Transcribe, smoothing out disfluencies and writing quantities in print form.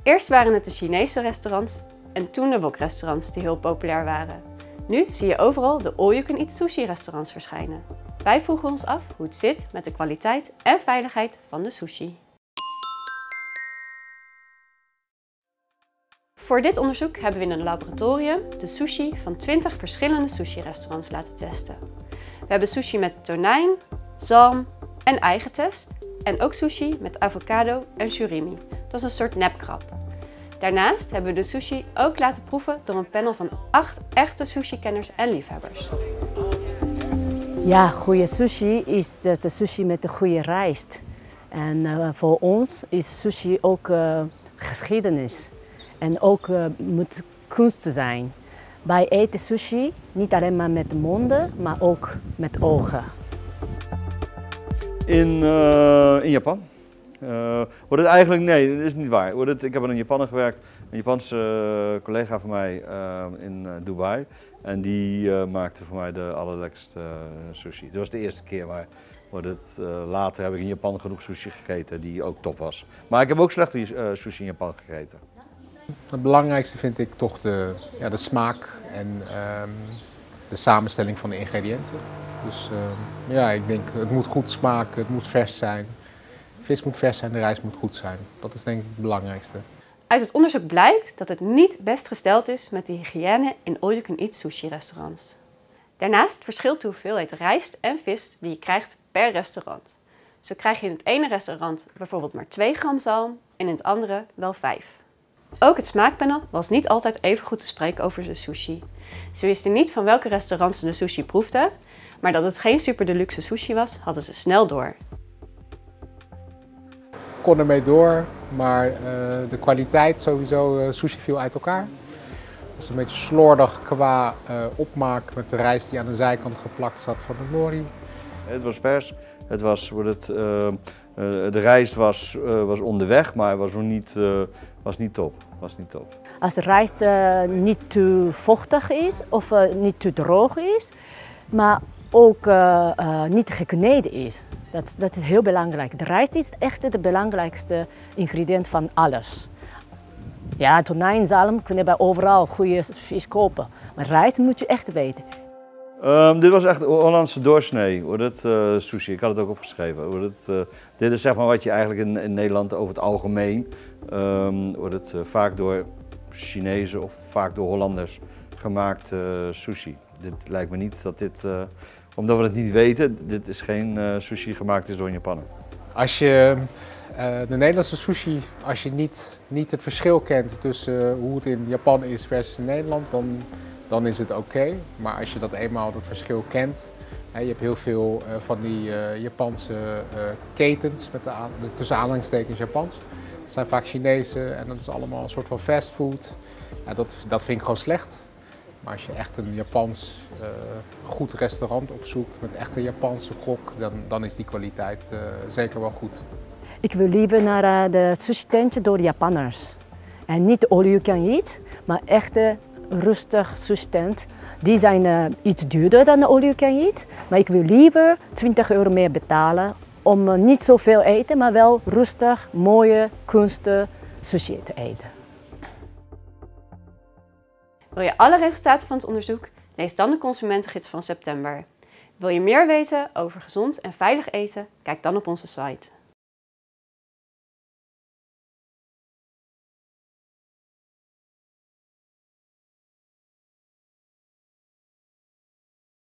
Eerst waren het de Chinese restaurants en toen de wok-restaurants die heel populair waren. Nu zie je overal de all-you-can-eat sushi-restaurants verschijnen. Wij vroegen ons af hoe het zit met de kwaliteit en veiligheid van de sushi. Voor dit onderzoek hebben we in een laboratorium de sushi van 20 verschillende sushi-restaurants laten testen. We hebben sushi met tonijn, zalm en ei getest en ook sushi met avocado en surimi. Dat is een soort nepkrab. Daarnaast hebben we de sushi ook laten proeven door een panel van 8 echte sushi-kenners en liefhebbers. Ja, goede sushi is de sushi met de goede rijst. En voor ons is sushi ook geschiedenis. En ook moet kunst zijn. Wij eten sushi niet alleen maar met de monden, maar ook met ogen. In Japan. Wordt het eigenlijk, nee, dat is niet waar. Ik heb in Japan gewerkt, een Japanse collega van mij in Dubai. En die maakte voor mij de allerlekkerste sushi. Dat was de eerste keer, maar later heb ik in Japan genoeg sushi gegeten die ook top was. Maar ik heb ook slechte sushi in Japan gegeten. Het belangrijkste vind ik toch de smaak en de samenstelling van de ingrediënten. Dus ja, ik denk het moet goed smaken, het moet vers zijn. Vis moet vers zijn, de rijst moet goed zijn. Dat is denk ik het belangrijkste. Uit het onderzoek blijkt dat het niet best gesteld is met de hygiëne in all-you-can-eat sushi-restaurants. Daarnaast verschilt de hoeveelheid rijst en vis die je krijgt per restaurant. Zo krijg je in het ene restaurant bijvoorbeeld maar 2 gram zalm en in het andere wel 5. Ook het smaakpanel was niet altijd even goed te spreken over de sushi. Ze wisten niet van welke restaurants ze de sushi proefden, maar dat het geen super deluxe sushi was, hadden ze snel door. Ik kon ermee door, maar de kwaliteit sowieso, sushi viel uit elkaar. Het was een beetje slordig qua opmaak met de rijst die aan de zijkant geplakt zat van de nori. Het was vers, de rijst was onderweg, maar was niet top. Als de rijst niet te vochtig is of niet te droog is, maar ook niet gekneden is. Dat is heel belangrijk. De rijst is echt het belangrijkste ingrediënt van alles. Ja, tonijn, zalm kunnen we overal goede vis kopen, maar rijst moet je echt weten. Dit was echt Hollandse doorsnee, sushi. Ik had het ook opgeschreven. Dit is zeg maar wat je eigenlijk in Nederland over het algemeen vaak door Chinezen of vaak door Hollanders gemaakt sushi. Dit lijkt me niet dat dit, omdat we het niet weten, dit is geen sushi gemaakt is door een Japaner. Als je de Nederlandse sushi, als je niet het verschil kent tussen hoe het in Japan is versus in Nederland, dan is het oké. Maar als je dat verschil kent, je hebt heel veel van die Japanse ketens, tussen aanhalingstekens Japans. Dat zijn vaak Chinese en dat is allemaal een soort van fastfood. Ja, dat vind ik gewoon slecht. Maar als je echt een Japans goed restaurant opzoekt met echt een Japanse kok, dan is die kwaliteit zeker wel goed. Ik wil liever naar de sushi-tentje door de Japanners. En niet all you can eat, maar echt rustig sushi-tent. Die zijn iets duurder dan de all you can eat. Maar ik wil liever 20 euro meer betalen om niet zoveel eten, maar wel rustig, mooie, kunstige sushi te eten. Wil je alle resultaten van het onderzoek? Lees dan de Consumentengids van september. Wil je meer weten over gezond en veilig eten? Kijk dan op onze site.